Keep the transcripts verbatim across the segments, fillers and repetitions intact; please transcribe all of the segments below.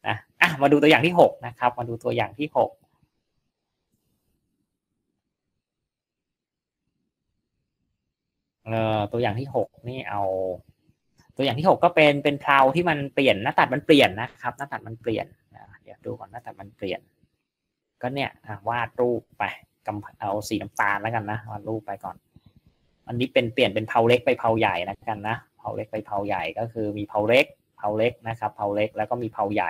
นะอ่ะมาดูตัวอย่างที่หกนะครับมาดูตัวอย่างที่หกเอ่อตัวอย่างที่หกนี่เอาตัวอย่างที่หกก็เป็นเป็นเพลาที่มันเปลี่ยนหน้าตัดมันเปลี่ยนนะครับหน้าตัดมันเปลี่ยนเดี๋ยวดูก่อนหน้าตัดมันเปลี่ยนก็เนี่ยวาดรูปไปกำเอาสีน้ำตาลแล้วกันนะวาดรูปไปก่อนอันนี้เป็นเปลี่ยนเป็นเพลาเล็กไปเพลาใหญ่นะกันนะเพลาเล็กไปเพลาใหญ่ก็คือมีเพลาเล็กเพลาเล็กนะครับเพลาเล็กแล้วก็มีเพลาใหญ่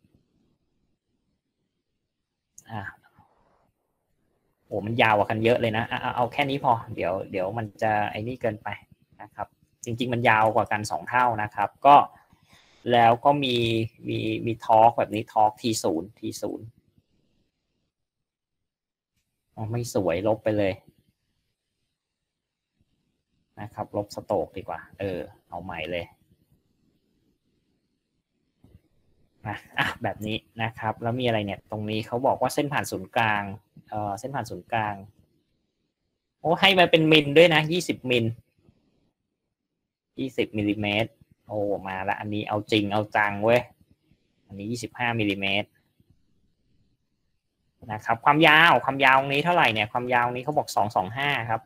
อ่าโอ้มันยาวกว่ากันเยอะเลยนะเอาเอาแค่นี้พอเดี๋ยวเดี๋ยวมันจะไอ้นี่เกินไปนะครับจริงๆมันยาวกว่ากันสองเท่านะครับก็แล้วก็มีมีมีทอร์กแบบนี้ทอร์กทีศูนย์ทีศูนย์ไม่สวยลบไปเลยนะครับลบสโตรกดีกว่าเออเอาใหม่เลยนะอ่ะแบบนี้นะครับแล้วมีอะไรเนี่ยตรงนี้เขาบอกว่าเส้นผ่านศูนย์กลางเออเส้นผ่านศูนย์กลางโอ้ให้มาเป็นมิลด้วยนะยี่สิบมิลยี่สิบมิลลิเมตรโอ้มาละอันนี้เอาจริงเอาจังเว้ยอันนี้ยี่สิบห้ามิลลิเมตรนะครับความยาวความยาวตรงนี้เท่าไหร่เนี่ยความยาวนี้เขาบอกสองสองห้าครับ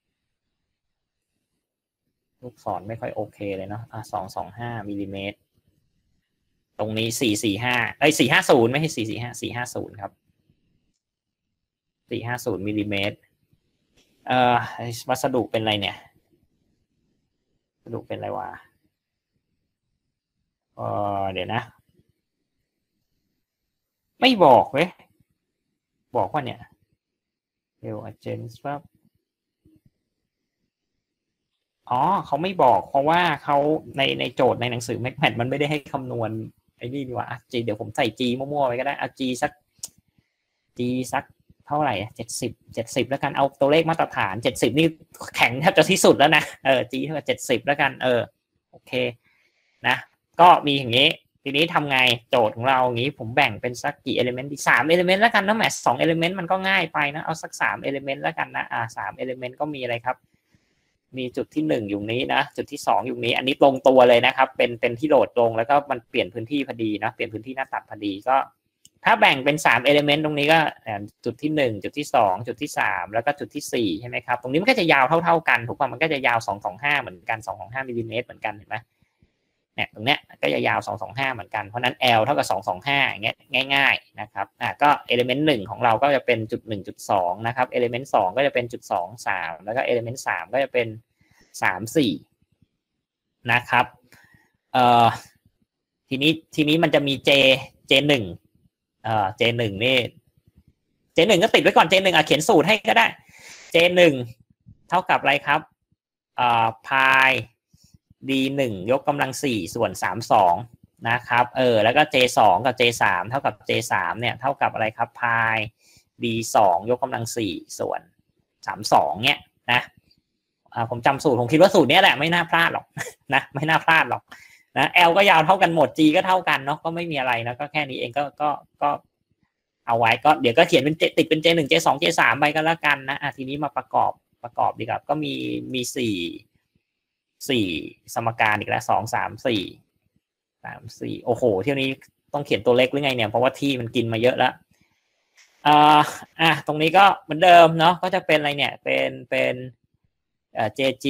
ลูกศรไม่ค่อยโอเคเลยเนาะอ่ะสองสองห้ามิลลิเมตรตรงนี้สี่สี่ห้าเอ้ยสี่ห้าศูนย์ไม่ใช่สี่สี่ห้าสี่ห้าศูนย์ครับสี่ห้าศูนย์มิลลิเมตรเอ่อวัสดุเป็นอะไรเนี่ยวัสดุเป็นอะไรวะเออเดี๋ยวนะไม่บอกเว้ยบอกว่าเนี่ยเดี๋ยวอาจารย์ว่าอ๋อเขาไม่บอกเพราะว่าเขาในในโจทย์ในหนังสือ แมท แมท มันไม่ได้ให้คำนวณไอ้นี่ดีกว่าจีเดี๋ยวผมใส่ G มั่วๆไปก็ได้เอา G สัก G สักเท่าไหร่เจ็ดสิบเจ็ดสิบแล้วกันเอาตัวเลขมาตรฐานเจ็ดสิบนี่แข็งแทบจะที่สุดแล้วนะเออ G เท่ากับเจ็ดสิบแล้วกันเออโอเคนะก็มีอย่างนี้ทีนี้ทำไงโจทย์ของเราอย่างนี้ผมแบ่งเป็นสักกี่ element ดีสาม element แล้วกันนะแหมสอง element มันก็ง่ายไปนะเอาสักสาม element แล้วกันนะอ่าสาม element ก็มีอะไรครับมีจุดที่หนึ่งอยู่นี้นะจุดที่สองอยู่นี้อันนี้ตรงตัวเลยนะครับเป็นเป็นที่โหลดลงแล้วก็มันเปลี่ยนพื้นที่พอดีนะเปลี่ยนพื้นที่หน้าตัดพอดีก็ถ้าแบ่งเป็นสาม element ตรงนี้ก็จุดที่หนึ่งจุดที่สองจุดที่สามแล้วก็จุดที่สี่ใช่ไหมครับตรงนี้มันก็จะยาวเท่าๆกันถูกป่ะมันก็จะยาวสองสองห้าเหมือนกันสองสองห้ามิลลิเมตรเหมือนกันเห็นไหมเนี่ยตรงเนี้ยก็จะยาวสองสองห้าเหมือนกันเพราะนั้น L เท่ากับสองสองห้าอย่างเงี้ยง่ายๆนะครับอ่ะก็ element หนึ่งของเราก็จะเป็นจุด หนึ่งจุดสอง นะครับ element สองก็จะเป็นจุดสองสามแล้วก็ element สามก็จะเป็นสามสี่นะครับเอ่อทีนี้ทีนี้มันจะมี J J หนึ่งเอ่อ J หนึ่งนี่ J หนึ่งก็ติดไว้ก่อน J หนึ่งอ่ะเขียนสูตรให้ก็ได้ J หนึ่งเท่ากับอะไรครับเอ่อ pi d หนึ่งยกกำลังสี่ส่วนสามสิบสองนะครับเออแล้วก็ J สองกับ J สามเท่ากับ J สามเนี่ยเท่ากับอะไรครับ pi d สองยกกำลังสี่ส่วนสามสิบสองเนี่ยนะผมจำสูตรผมคิดว่าสูตรนี้แหละไม่น่าพลาดหรอกนะไม่น่าพลาดหรอกนะ L ก็ยาวเท่ากันหมด G ก็เท่ากันเนาะก็ไม่มีอะไรนะก็แค่นี้เองก็ก็ก็เอาไว้ก็เดี๋ยวก็เขียนเป็นติดเป็น J หนึ่ง J สอง J สามไปก็แล้วกันนะอ่ะทีนี้มาประกอบประกอบดีกว่าก็มีมีสี่สี่สมการอีกแล้วสองสามสี่สามสี่โอ้โหเที่ยวนี้ต้องเขียนตัวเล็กหรือไงเนี่ยเพราะว่าที่มันกินมาเยอะแล้วอ่าอ่ะตรงนี้ก็เหมือนเดิมเนาะก็จะเป็นอะไรเนี่ยเป็นเป็นเอ่อ jg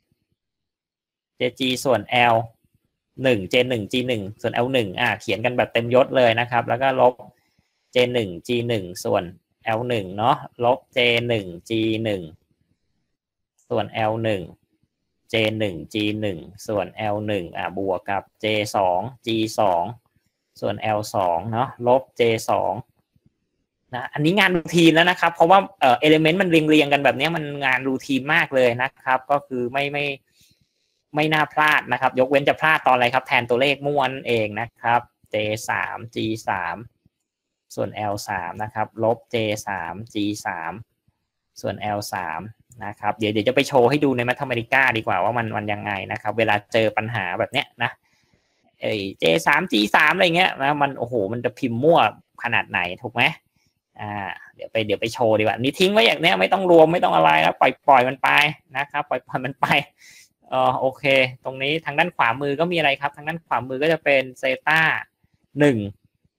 jg ส่วน l หนึ่ง j หนึ่ง g หนึ่งส่วน l หนึ่งอ่ะเขียนกันแบบเต็มยศเลยนะครับแล้วก็ลบ j หนึ่ง g หนึ่งส่วน l หนึ่งเนาะลบ j หนึ่ง g หนึ่งส่วน l หนึ่ง j หนึ่ง g หนึ่งส่วน l หนึ่งอ่ะบวกกับ j สอง g สองส่วน l สองเนาะลบ j สองนะอันนี้งานรูทีนแล้วนะครับเพราะว่าเอ่อ element มันเรียงๆกันแบบนี้มันงานรูทีนมากเลยนะครับก็คือไม่ไม่ไม่น่าพลาดนะครับยกเว้นจะพลาดตอนอะไรครับแทนตัวเลขม้วนเองนะครับ j สาม g สามส่วน l สามนะครับลบ j สาม g สามส่วน l สามนะครับเดี๋ยวเดี๋ยวจะไปโชว์ให้ดูใน Mathematica ดีกว่าว่ามันมันยังไงนะครับเวลาเจอปัญหาแบบเนี้ยนะเอ้ย j สาม g สามอะไรเงี้ยนะมันโอ้โหมันจะพิมพ์มั่วขนาดไหนถูกไหมอ่าเดี๋ยวไปเดี๋ยวไปโชว์ดีกว่านี่ทิ้งไว้อย่างเนี้ยไม่ต้องรวมไม่ต้องอะไรแล้วปล่อยปล่อยมันไปนะครับปล่อยปล่อยมันไปเออโอเคตรงนี้ทางด้านขวามือก็มีอะไรครับทางด้านขวามือก็จะเป็นเซต้าหนึ่ง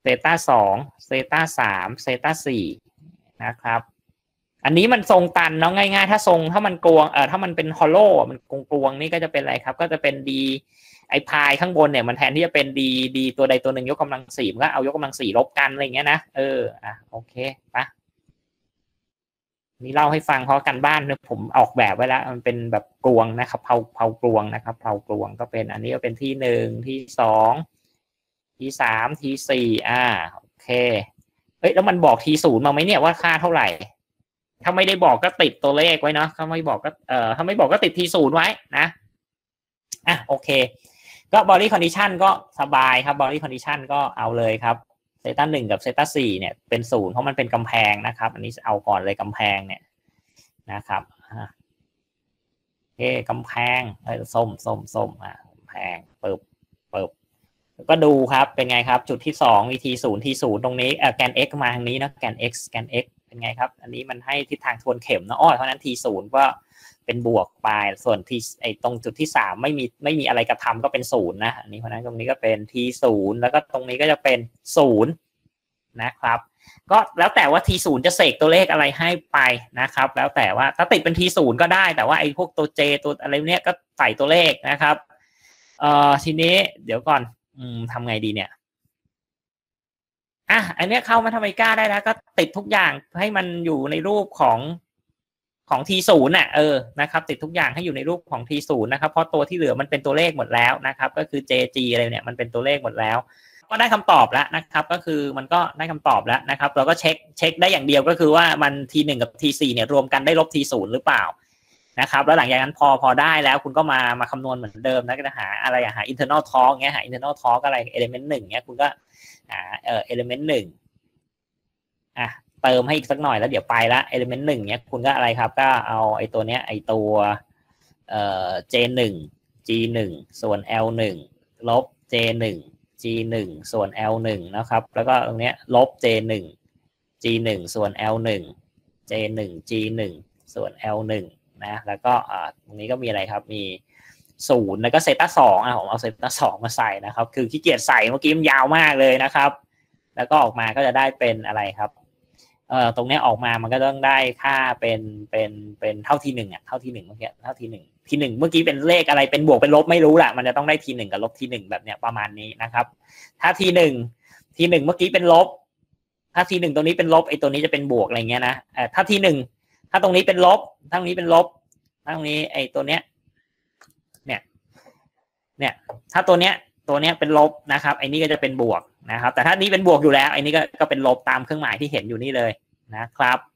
เซต้าสองเซต้าสามเซต้าสี่นะครับอันนี้มันทรงตันเนาะง่ายๆถ้าทรงถ้ามันกลวงเอ่อถ้ามันเป็นฮอลโลมันกลวงๆนี่ก็จะเป็นอะไรครับก็จะเป็นดีไอพายข้างบนเนี่ยมันแทนที่จะเป็นดีดีตัวใดตัวหนึ่งยกกำลังสี่มันก็เอายกกำลังสี่ลบกันอะไรเงี้ยนะเอออ่ะโอเคปะนี่เล่าให้ฟังเพราะกันบ้านเนี่ยผมออกแบบไว้แล้วมันเป็นแบบกลวงนะครับเผาเผากลวงนะครับเผากลวงก็เป็นอันนี้ก็เป็นที่หนึ่งที่สองที่สามที่สี่อ่าโอเคเอ้ยแล้วมันบอกทีศูนย์มาไหมเนี่ยว่าค่าเท่าไหร่ถ้าไม่ได้บอกก็ติดตัวเลขไว้เนาะถ้าไม่บอกก็เอ่อถ้าไม่บอกก็ติดทีศูนย์ไว้นะอ่ะโอเคก็ body condition ก็สบายครับ body condition ก็เอาเลยครับเซต้าหนึ่งกับเซต้าสี่เนี่ยเป็นศูนย์เพราะมันเป็นกำแพงนะครับอันนี้เอาก่อนเลยกำแพงเนี่ยนะครับโอเคกำแพงเอ้ยส้มส้มส้มอ่ะกำแพงเปิบเปิบก็ดูครับเป็นไงครับจุดที่สองวิธีศูนย์ที่ศูนย์ตรงนี้เอ่อแกน x มาทางนี้นะแกน x แกน x เป็นไงครับอันนี้มันให้ทิศทางทวนเข็มนะอ้อเพราะนั้นทีศูนย์ก็เป็นบวกไปส่วนที่ไอ้ตรงจุดที่สามไม่มีไม่มีอะไรกระทำก็เป็นศูนย์นะอันนี้เพราะนั้นตรงนี้ก็เป็นทีศูนย์แล้วก็ตรงนี้ก็จะเป็นศูนย์นะครับก็แล้วแต่ว่าทีศูนย์จะเสกตัวเลขอะไรให้ไปนะครับแล้วแต่ว่าถ้าติดเป็นทีศูนย์ก็ได้แต่ว่าไอ้พวกตัว J ตัวอะไรเนี้ยก็ใส่ตัวเลขนะครับเอ่อทีนี้เดี๋ยวก่อนอืมทำไงดีเนี่ยอ่ะอันนี้เข้ามาทำไมกล้าได้แล้วก็ติดทุกอย่างให้มันอยู่ในรูปของของ ที ศูนย์ น่ะเออนะครับติดทุกอย่างให้อยู่ในรูปของ ที ศูนย์ นะครับเพราะตัวที่เหลือมันเป็นตัวเลขหมดแล้วนะครับก็คือ เจ จี อะไรเนี่ยมันเป็นตัวเลขหมดแล้วก็ได้คำตอบแล้วนะครับก็คือมันก็ได้คำตอบแล้วนะครับเราก็เช็คเช็คได้อย่างเดียวก็คือว่ามัน ที หนึ่ง กับ ที สี่ เนี่ยรวมกันได้ลบ ที ศูนย์ หรือเปล่านะครับแล้วหลังจากนั้นพอพอได้แล้วคุณก็มามาคำนวณเหมือนเดิมนะก็จะหาอะไรหา internal torque เงี้ยหา internal torque อะไร element หนึ่งเงี้ยคุณก็หาเอ่อ element หนึ่งอ่ะเติมให้อีกสักหน่อยแล้วเดี๋ยวไปละ element หนึ่งเนี้ยคุณก็อะไรครับก็เอาไอ้ตัวเนี้ยไอ้ตัวเอ่อ J หนึ่ง G หนึ่งส่วน L หนึ่งลบ J หนึ่ง G หนึ่งส่วน L หนึ่งนะครับแล้วก็ตรงเนี้ยลบ J หนึ่ง G หนึ่งส่วน L หนึ่ง J หนึ่ง G หนึ่งส่วน L หนึ่งนะแล้วก็อ่าตรงนี้ก็มีอะไรครับมีศูนย์แล้วก็เซต้าสองอ่ะผมเอาเซต้าสองมาใส่นะครับคือขี้เกียจใส่เมื่อกี้มันยาวมากเลยนะครับแล้วก็ออกมาก็จะได้เป็นอะไรครับเอ่อตรงนี้ออกมามันก็ต้องได้ค่าเป็นเป็นเป็นเท่าทีหนึ่งอ่ะเท่าทีหนึ่งเมื่อกี้เท่าทีหนึ่งทีหนึ่งเมื่อกี้เป็นเลขอะไรเป็นบวกเป็นลบไม่รู้แหละมันจะต้องได้ทีหนึ่งกับลบทีหนึ่งแบบเนี้ยประมาณนี้นะครับถ้าทีหนึ่งทีหนึ่งเมื่อกี้เป็นลบถ้าทีหนึ่งตรงนี้เป็นลบไอ้ตัวนี้จะเป็นบวกอะไรเงี้ยนะเอ่อถ้าทีหนึ่งถ้าตรงนี้เป็นลบถ้าตรงนี้เป็นลบถ้าตรงนี้ไอ้ตัวเนี้ยเนี่ยเนี่ยถ้าตัวเนี้ยตัวเนี้ยเป็นลบนะครับไอ้นี่ก็จะเป็นบวกนะครับแต่ถ้านี้เป็นบวกอยู่แล้วไอ้นี่ก็ก็เป็นลบตามเครื่องหมายที่เห็นอยู่นี่เลยนะครับ